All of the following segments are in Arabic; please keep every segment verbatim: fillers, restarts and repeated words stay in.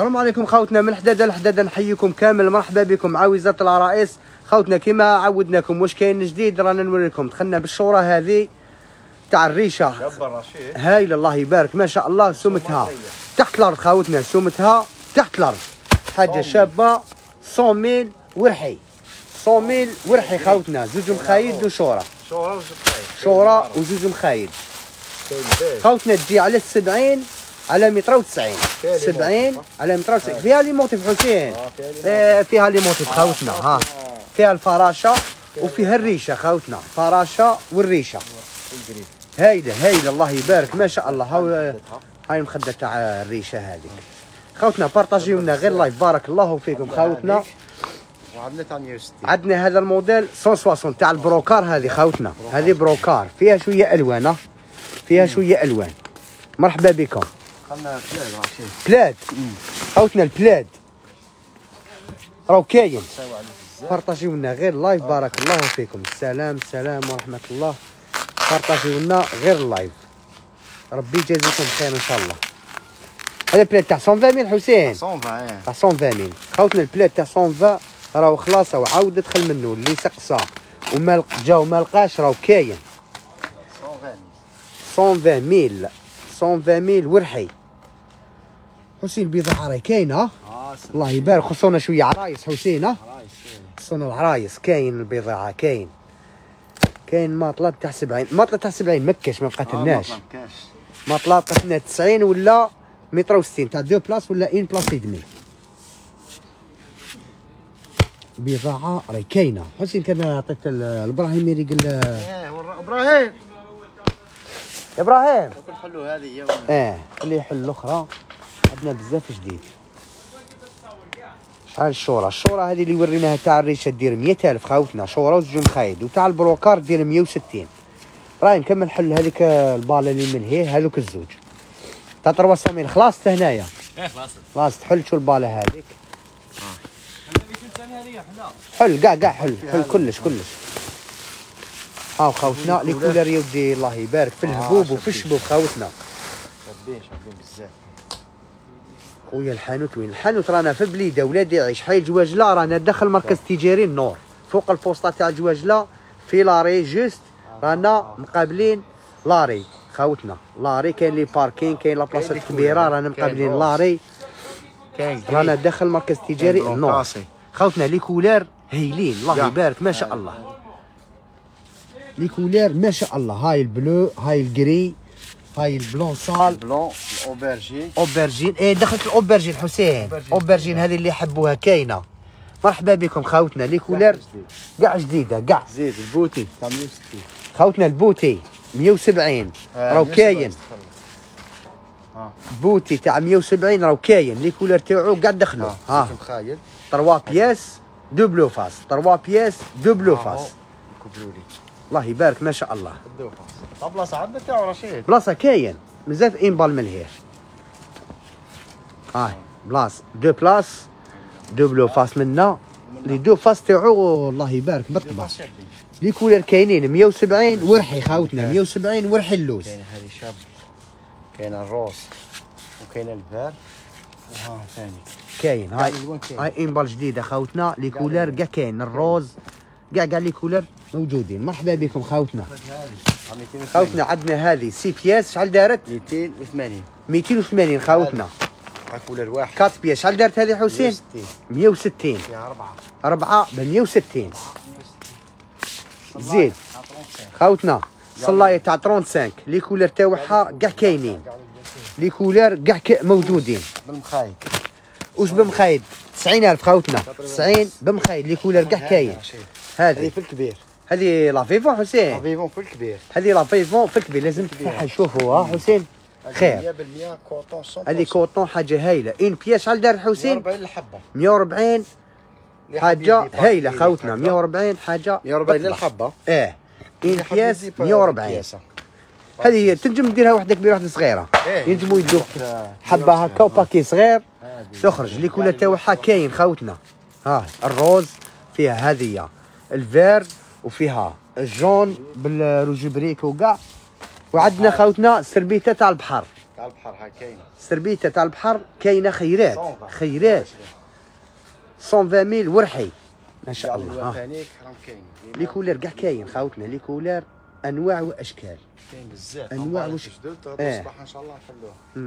السلام عليكم خوتنا من حداده لحداده، نحييكم كامل، مرحبا بكم مع وزاره العرائس. خوتنا كما عودناكم واش كاين جديد رانا نوريكم. دخلنا بالشوره هذه تاع الريشه هايله الله يبارك ما شاء الله. سمتها تحت الارض خوتنا، سمتها تحت الارض، حاجه شابه. مية ميل ورحي، مية ميل ورحي خوتنا، زوج مخايد وشوره شوره وزوج مخايد شوره وزوج مخايد خوتنا. تجي على السبعين على متر وتسعين، سبعين على متر وتسعين. فيها لي موتيف حسين، آه فيها لي موتيف خوتنا. ها فيها الفراشه وفيها الريشه خوتنا، فراشه والريشه هايله هايله الله يبارك ما شاء الله. هاو هاي المخده تاع الريشه هذيك خوتنا. بارطاجيو لنا غير لايف، بارك الله فيكم خوتنا. وعندنا تاع مية وستين، عندنا هذا الموديل مية وستين تاع البروكار هذه خوتنا. هذه بروكار فيها شويه الوان، فيها شويه الوان. مرحبا بكم. خلنا بلاد بلاد خوتنا، البلاد راهو كاين. بارطاجيو لنا غير لايف، بارك الله فيكم. السلام السلام ورحمه الله. بارطاجيو لنا غير اللايف، ربي يجازيكم خير ان شاء الله. هذا البلاد تاع مية وعشرين حسين، مية وعشرين تاع مية وعشرين خوتنا. البلاد تاع مية وعشرين راهو خلاص وعاود دخل منه اللي سقسى وما جا وما لقاش راهو كاين. مية وعشرين ميل، مية وعشرين ميل ورحي حسين. البضاعه راهي كاينه اه الله يبارك. خصونا شويه عرايس حسين، ها خصونا العرايس كاين البضاعه كاين. كاين مطلب تاع سبعين، مطلب تاع سبعين مكاش ما بقاتلناش. مطلب بقات لنا تسعين ولا متر وستين تاع دو بلاص ولا ان بلاص يدمي. بضاعه راهي كاينه حسين. كان عطيت الابراهيم اللي قال ايه ابراهيم يا ابراهيم نحلوا هذه اه اللي يحل الاخرى. عندنا بزاف جديد. شحال الشوره؟ الشوره هذه اللي وريناها تاع الريشه دير مية ألف خوتنا، شوره وزوج مخايد. وتاع البروكار دير مية وستين. راهي نكمل نحل هذيك الباله اللي من هي هذوك الزوج تاع ثلاثمية ميل. خلاص هنايا ايه خلاص خلاص تحل شو الباله هذيك. حل كاع كاع حل حل كلش كلش. هاو خوتنا لي كولر يودي الله يبارك في الهبوب وفي الشبوب خوتنا. شابين شابين بزاف خويا. الحانوت وين؟ الحانوت رانا في بليده ولادي يعيش حي جواجله. رانا داخل مركز تجاري النور فوق البوسطه تاع جواجله في لاري جوست. رانا مقابلين لاري خوتنا. لاري كاين لي باركين، كاين لابلاصات كبيره. رانا مقابلين لاري. رانا داخل مركز تجاري النور خوتنا. لي كولار هايلين الله يبارك ما شاء الله. لي كولار ما شاء الله. هاي البلو، هاي الجري، هاي البلون صال، بلون الاوبرجين. اوبرجين ايه دخلت الاوبرجين حسين. اوبرجين هذه اللي يحبوها كاينه. مرحبا بكم خوتنا. لي كولار كاع جديده كاع. زيد البوتي تاع مية وستين خوتنا. البوتي مية وسبعين راهو كاين. بوتي تاع مية وسبعين راهو كاين. لي كولار تاعو كاع دخلوا. ها مخايل ثلاثة بياس دو بلو فاس، ثلاثة بياس دو بلو فاس. الله يبارك ما شاء الله. دو فاس بلاصه عندنا تاعو رشيد. بلاصه كاين بزاف انبال من هير. هاي بلاص دو بلاص دو بلو فاس منا. لي دو فاس تاعو الله يبارك بالطبع. لي كولر كاينين مية وسبعين ورحي خوتنا، مية وسبعين ورحي اللوز. كاين هذه شاب، كاين الروس وكاين الفار وها ثاني كاين. هاي هاي انبال جديده خوتنا. لي كولر كاع كاين الروز كاع كاع لي كولر موجودين. مرحبا بكم خوتنا. خوتنا عندنا هذه سي بياس. شحال دارت؟ ميتين وثمانين ميتين وثمانين خوتنا. كولر واحد كات بياس. شحال دارت هذه حسين؟ مية وستين. فيها أربعة أربعة ب مية وستين. زيد خوتنا صلايه تاع خمسة وثلاثين. لي كولر تاعها كاع كاينين. لي كولر كاع موجودين. بالمخايد واش بمخايد؟ تسعين ألف خوتنا. تسعين بمخايد. لي كولر كاع كاين. هذه في الكبير. هذه لا فيفون حسين. لا فيفون في الكبير. هذه لا فيفون في الكبير. لازم تفتحها نشوفوها حسين. خير. مية بالمية كوطون. هذه كوطون حاجه هايله. ان بياس شحال دار حسين؟ مية وأربعين الحبه. مية وأربعين حاجه هايله خوتنا. مية وأربعين حاجه. مية وأربعين للحبه. اه ان بياس مية وأربعين. هذه تنجم ديرها وحده كبيره وحده صغيره. ينجموا يدوك حبه هكا وباكي صغير تخرج. لي كولر تاعها كاين خوتنا. ها الروز فيها هذه، الفير وفيها الجون بالروج بريك وكاع. وعندنا خوتنا سربيته تاع البحر. تاع البحر ها كاينه. السربيته تاع البحر كاينه خيرات خيرات مية وعشرين ورحي ما شاء الله. ها ثانيك راهم كاين لي كولير كاع كاين خاوتنا، لي كولير انواع واشكال كاين بزاف انواع وش اه الصباح ان شاء الله نخلوها.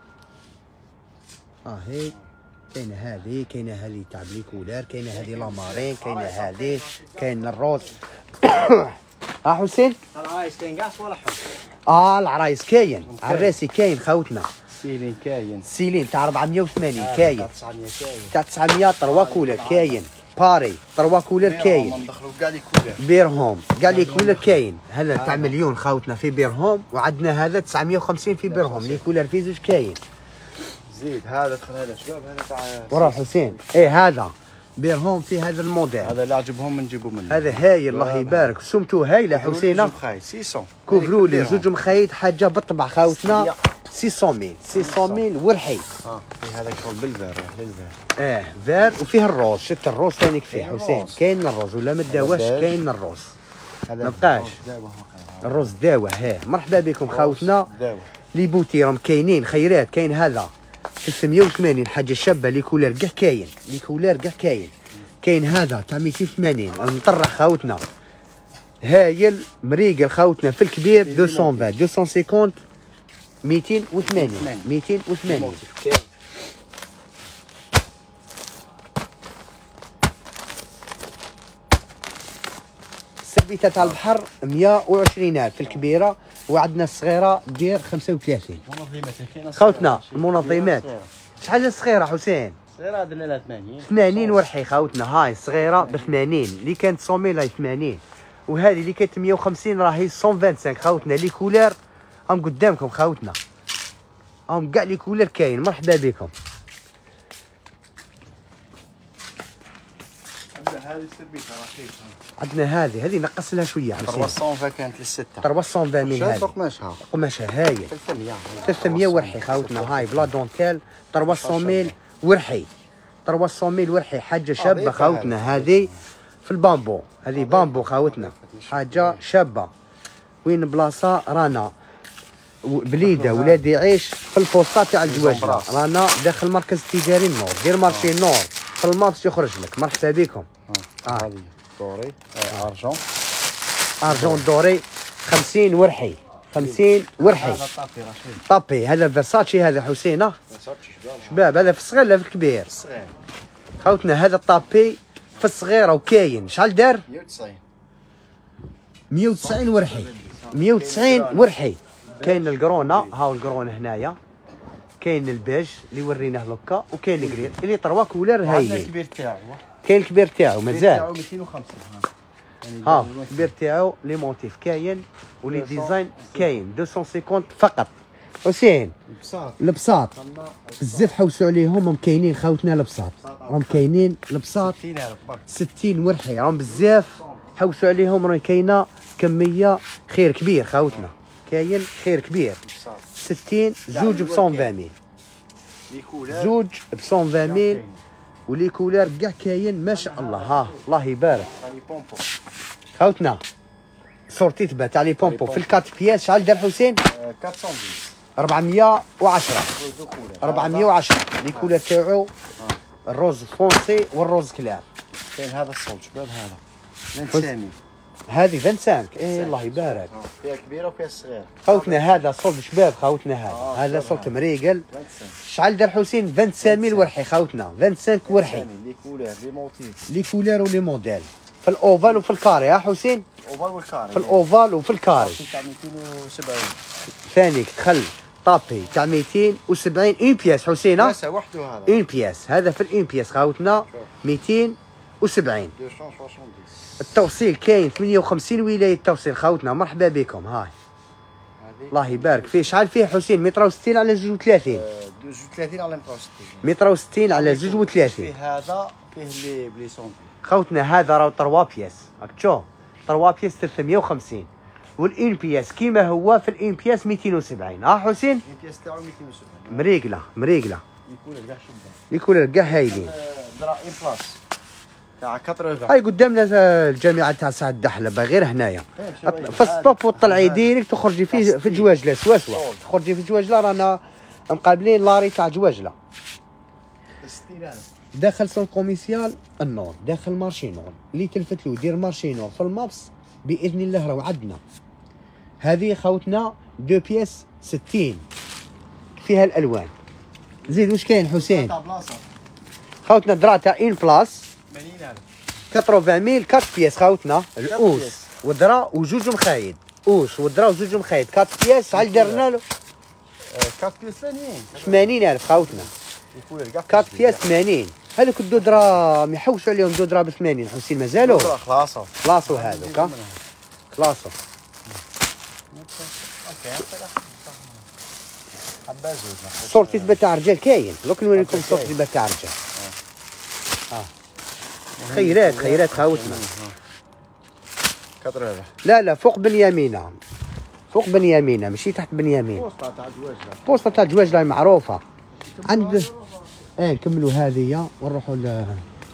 اه هي كاينه هذه، كاينه هذه تاع لي كولير، كاينه هذه لامارين، كاينه هذه، كاين الروز. ها حسين العرايس كاين كاع صوالحهم. اه العرايس كاين، عراسي كاين خاوتنا، سيلين كاين، سيلين تاع أربعمية وثمانين كاين، تاع تسعمية كاين، تاع تسعمية طروا كولر كاين، باري طروا كولر كاين، ندخلوا كاع لي كولر بيرهوم كاع لي كولر كاين. هذا تاع مليون خاوتنا في بيرهوم، وعندنا هذا تسعمية وخمسين في بيرهوم، لي كولر في زوج كاين. زيد هذا دخل هذا شباب، هذا تاع وراه حسين ايه هذا بيرهوم في هذا الموديل، هذا اللي عجبهم نجيبوا منه. هذا هايل الله يبارك، سمتو هايله حسينه. ستمية كوفروا لي زوج مخايد حاجه بالطبع خاوتنا ستمية ستمية ورحي. اه في هذا شغل بالفير للفير. اه فير وفيه الروز، شفت الروز ثاني فيه حسين، كاين الروز ولا ما داواش كاين الروز ما بقاش الروز داوه. ها مرحبا بكم خاوتنا لي بوتي راهم كاينين خيرات. كاين هذا ثلاثمية وثمانين حاجه شابه، لي كولير كاع كاين، لي كولير كاع كاين. كاين هذا تاع مئتين وثمانين مطرح خاوتنا هايل مريقل خاوتنا في الكبير مئتين وعشرين مئتين وخمسين مئتين وثمانين مئتين وثمانين. السربيته تاع البحر مئة وعشرين ألف في الكبيره، وعندنا الصغيره دير خمسة وثلاثين. منظمات خاوتنا المنظمات شحال الصغيره حسين؟ صغيره درنا لها ثمانين ثمانين ورحي خاوتنا. هاي الصغيره ب ثمانين، اللي كانت مية راهي ثمانين، وهذه اللي كانت مئة وخمسين راهي مئة وخمسة وعشرين خاوتنا. لي كولير هم قدامكم خاوتنا، هم كاع لي كولير كاين. مرحبا بكم. هذه السربيته رخيصه، عندنا هذه هذه نقص لها شويه ثلاثمية كانت للسته، ثلاثمية من هذه قماشها قماشها هايل ثلاثمية ثلاثمية ورحي خاوتنا. هاي بلا دونتيل ثلاثمية ورحي ثلاثمية ورحي حاجه شابه خاوتنا. هذه في البامبو، هذه بامبو خاوتنا حاجه شابه. وين بلاصه رانا بليده ولادي يعيش في البوسطه تاع الجواجله، رانا داخل مركز تجاري النور، دير مارشي النور في المارش يخرج لك. مرحبا بكم. هذه دوري ارجون ارجون دوري خمسين ورحي خمسين ورحي. هذا طابي رشيد، طابي هذا فيرساتشي هذا حسين شباب، هذا في الصغير لا في الكبير الصغير خوتنا. هذا الطابي في الصغيره وكاين شحال دار؟ مئة وتسعين مئة وتسعين ورحي مئة وتسعين ورحي. كاين القرونه، هاو القرونه هنايا، كاين البيج اللي وريناه لوكا، وكاين الكرير اللي طروا كولر هايلين. الكبير تاعو كاين الكبير تاعو مازال، مئتين وخمسين ها الكبير تاعو لي موتيف كاين ولي ديزاين كاين مئتين وخمسين فقط. حسين البساط البساط بزاف حوسوا عليهم، هم كاينين خاوتنا البساط، راهم كاينين البساط ستين ورحي، راهم بزاف حوسوا عليهم، راه كاينه كميه خير كبير خاوتنا، كاين خير كبير. ستين زوج ب مئة وعشرين زوج ب مئة وعشرين ولي كولار كاع كاين ما شاء الله. ها الله يبارك خاوتنا. صورتي تبع تاع لي بومبو في الكات بياس شحال دار حسين؟ أربعمية وعشرة أربعمية وعشرة. لي كولار تاعو الروز فونسي والروز كلار. كاين هذا الصوت شباب، هذا خمسين هذه خمسة وعشرين. ايه الله يبارك. فيها كبيره وفيها صغيره خوتنا. هذا صلب شباب خوتنا، هذا آه هذا صلب مريقل. شحال دار حسين؟ خمسة وعشرين ورحي خوتنا، خمسة وعشرين ورحي. لي كولير لي موتيف لي كولير ولي موديل في الاوفال وفي الكاري. ها حسين؟ الاوفال والكاري. في الاوفال وفي الكاري. تاع مئتين وسبعين ثانيك دخل طابي تاع مئتين وسبعين اون بياس حسين. ها بياسه وحده هذا اون بياس، هذا في الاون بياس خوتنا مئتين وسبعين. التوصيل كاين ثمانية وخمسين ولايه توصيل خوتنا. مرحبا بكم. هاي الله يبارك فيه. شحال فيه حسين؟ متر وستين على زوج وثلاثين زوج وثلاثين على متر وستين متر وستين على زوج وثلاثين. فيه هذا فيه لي بلي سونتي خوتنا. هذا راه تروا بياس، راك تشوف تروا بياس ثلاثمية وخمسين، والان بياس كيما هو في الان بياس مئتين وسبعين. ها حسين؟ الان بياس تاعو مئتين وسبعين مريقله مريقله. يكون كاع شباب، يكون كاع هايلين. درا اي بلاس تاع ثمانين. هاي قدامنا الجامعه تاع سعد دحلبه غير هنايا في السطوب وطلعي ديريكت تخرجي في في جواجله سوا سوا تخرجي في جواجله رانا مقابلين لاري تاع جواجله داخل سون كوميسيال النور داخل مارشي نور اللي تلفت له دير مارشي نور في المابس باذن الله راهو عندنا هذه خوتنا دو بياس ستين فيها الالوان زيد واش كاين حسين خوتنا درا تاع ان بلاس ثمانين ألف ثمانين بياس خوتنا الاوس ودرا وجوج مخايد اوس ودرا وجوج مخايد أربعة بياس هل درنا له أربعة بياس ثمانين ثمانين ألف خوتنا أربعة بياس ثمانين هذوك الدودرا يحوشوا عليهم دودرا ب ثمانين حسين مازالوا خلاص خلاصوا هذوك خلاصوا صورتي تبع تاع رجال كاين دوك نوريكم صورتي تبع تاع رجال اه خيرات خيرات خاوتنا كثر لا لا فوق بنيامينة فوق بنيامينة ماشي تحت بنيامين بوسطة تاع جواجلة بوسطة تاع جواجلة معروفة عند ايه نكملوا هذه ونروحوا ل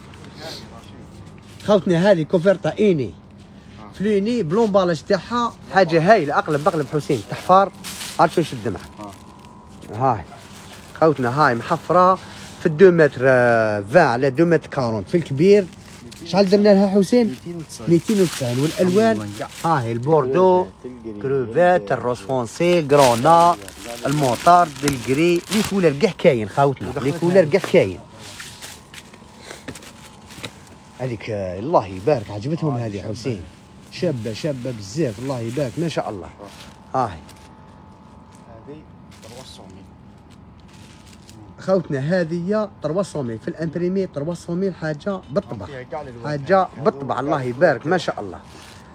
خوتنا هذه كوفرتا ايني فليني بلومبالاج تاعها حاجة هايلة اقلب اقلب حسين تحفار عرفت واش الدمع هاي خوتنا هاي محفرة في الدو متر عشرين على دو متر أربعين في الكبير شحال درنا لها حسين؟ مئتين وتسعين والالوان هاي البوردو كروفات الروز فونسي كرونا الموطار بالجري لي كولر كاع كاين خاوتنا لي كولر كاع كاين هذيك الله يبارك عجبتهم هذه حسين شابه شابه بزاف الله يبارك ما شاء الله هاي هذه ثلاثمية خوتنا هذه ثلاثمية في الامبريمي ثلاثمية حاجه بالطبع حاجه بالطبع الله يبارك ما شاء الله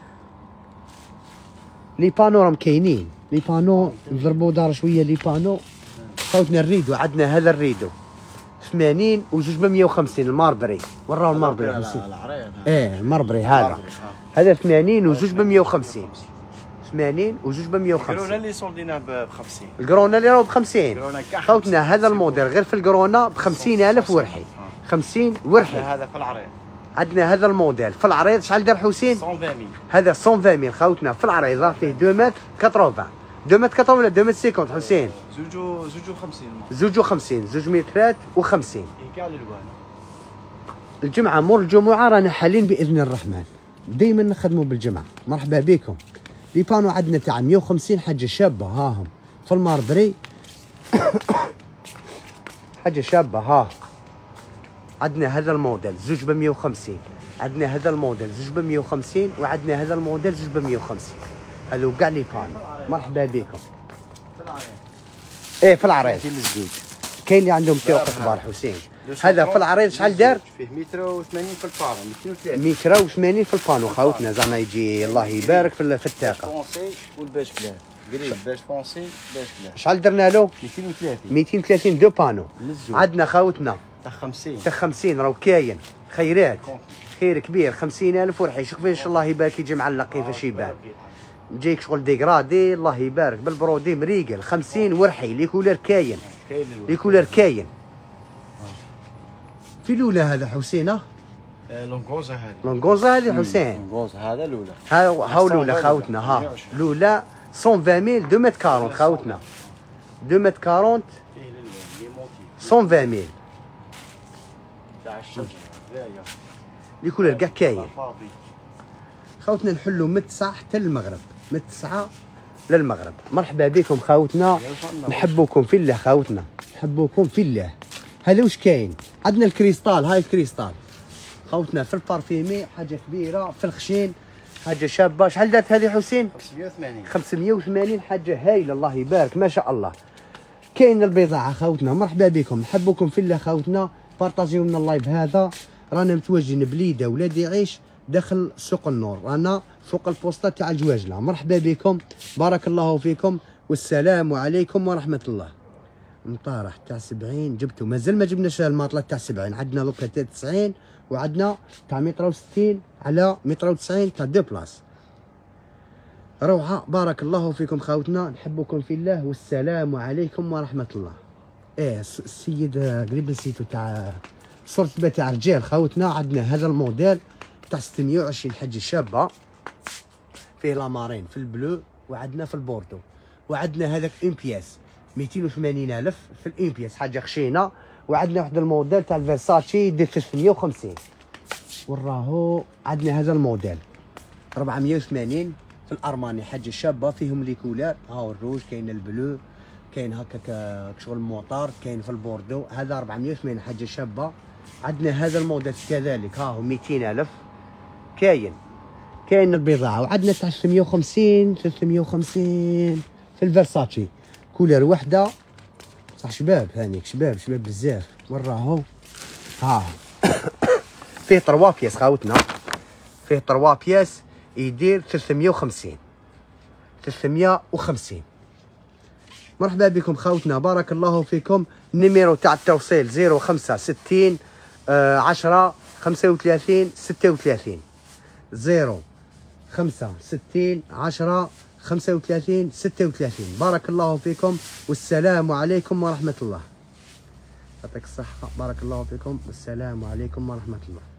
لي بانو راهم كاينين لي بانو نضربوا دار شويه لي بانو خوتنا الريدو عندنا هذا الريدو ثمانين وجوج ب مئة وخمسين الماربري وين راهو الماربري حسين؟ ايه الماربري هذا هذا ثمانين وجوج ب مئة وخمسين ثمانين وجوج ب مئة وخمسين الكورونا اللي صولديناه ب خمسين الكورونا اللي راهو ب خمسين خوتنا هذا الموديل غير في الكورونا ب خمسين ألف ورحي خمسين ورحي هذا في العريض عندنا هذا الموديل في العريض شحال دار حسين؟ مئة وعشرين هذا مئة وعشرين خوتنا في العريض راه فيه دو متر ثمانين دو متر ثمانين ولا دو متر خمسين حسين؟ زوج زوج وخمسين زوج وخمسين زوج مترات وخمسين كاع الالوان الجمعة مور الجمعة رانا حالين بإذن الرحمن دايما نخدموا بالجمعة مرحبا بكم لي بانو عندنا تاع مئة وخمسين حاجة شابة هاهم في الماربري حاجة شابة ها عندنا هذا الموديل زوج ب مئة وخمسين عندنا هذا الموديل زوج ب مئة وخمسين وعندنا هذا الموديل زوج ب مئة وخمسين هذو كاع لي بانو مرحبا بكم ايه في العريض كاين اللي عندهم سوق كبار حسين هذا في العريض شحال دار؟ فيه متر وثمانين في البانو مئتين وثلاثين متر وثمانين في البانو خاوتنا زعما يجي الله يبارك في التاقه فونسي والباش بلان قريب باش فونسي باش بلان شحال درنا له؟ مئتين وثلاثين مئتين وثلاثين دو بانو عندنا خاوتنا تاع خمسين تاع خمسين راهو كاين خيرات خير كبير خمسين ألف ورحي شوف كيفاش الله يبارك يجي معلق كيفاش يبان يجيك شغل ديغرادي الله يبارك بالبرودي مريقل خمسين ورحي لي كولر كاين لي كولر كاين في لولا هذا حسين لونغوزا هذه لونغوزا هذه حسين لونغوزا هذا لولا ها هاو لولا خاوتنا ها لولا مئة وعشرين دو متر أربعين خاوتنا دو متر أربعين مئة وعشرين تاع الشجر لي كولر كاع كاين خاوتنا نحلوا من تسعة حتى للمغرب من تسعة للمغرب مرحبا بكم خاوتنا نحبوكم في الله خاوتنا نحبوكم في الله هذا واش كاين عندنا الكريستال هاي الكريستال خوتنا في البارفيمي حاجه كبيره في الخشين حاجه شابه شحال دارت هذه حسين؟ خمسمئة وثمانين خمسمئة وثمانين حاجه هايله الله يبارك ما شاء الله كاين البضاعه خوتنا مرحبا بكم نحبوكم في الله خوتنا بارطاجيو لنا اللايف هذا رانا متواجدين بليده ولادي عيش داخل سوق النور رانا فوق البوسطه تاع الجواجله مرحبا بكم بارك الله فيكم والسلام عليكم ورحمه الله مطارح تاع سبعين جبتو مازال ما جبناش الماطله تاع سبعين عندنا لوكا تاع تسعين وعندنا تاع متر وستين على متر وتسعين تاع دو بلاص روعه بارك الله فيكم خاوتنا نحبكم في الله والسلام عليكم ورحمه الله. ايه السيد قريب نسيتو تاع صرت تاع رجال خاوتنا. عندنا هذا الموديل تاع ستمية وعشرين حجه شابه، فيه لامارين في البلو وعندنا في البوردو، وعندنا هذاك اون بياس مئتين وثمانين الف في الاون بياس حاجه خشينه. وعندنا واحد الموديل تاع الفيرساتشي ديال ثلاثمية وخمسين، وراهو عندنا هذا الموديل أربعمية وثمانين في الارماني حاجه شابه، فيهم لي كولار، هاو الروج كاين البلو كاين هكاك شغل موطار، كاين في البوردو. هذا أربعمية وثمانين حاجه شابه. عندنا هذا الموديل كذلك، ها هو مئتين الف كاين كاين البضاعه. وعندنا تاع ثلاثمية وخمسين ثلاثمية وخمسين في الفيرساتشي كولر وحده، صح شباب، هانيك شباب شباب بزاف. وراهو ها فيه تروا بياس خاوتنا، فيه تروا بياس يدير ثلاثمية وخمسين ثلاثمية وخمسين. مرحبا بكم خاوتنا، بارك الله فيكم. النيميرو تاع التوصيل صفر خمسة ستين عشرة خمسة وثلاثين ستة وثلاثين صفر خمسة ستين عشرة خمسة وثلاثين ستة وثلاثين. بارك الله فيكم والسلام عليكم ورحمة الله. يعطيك الصحة، بارك الله فيكم والسلام عليكم ورحمة الله.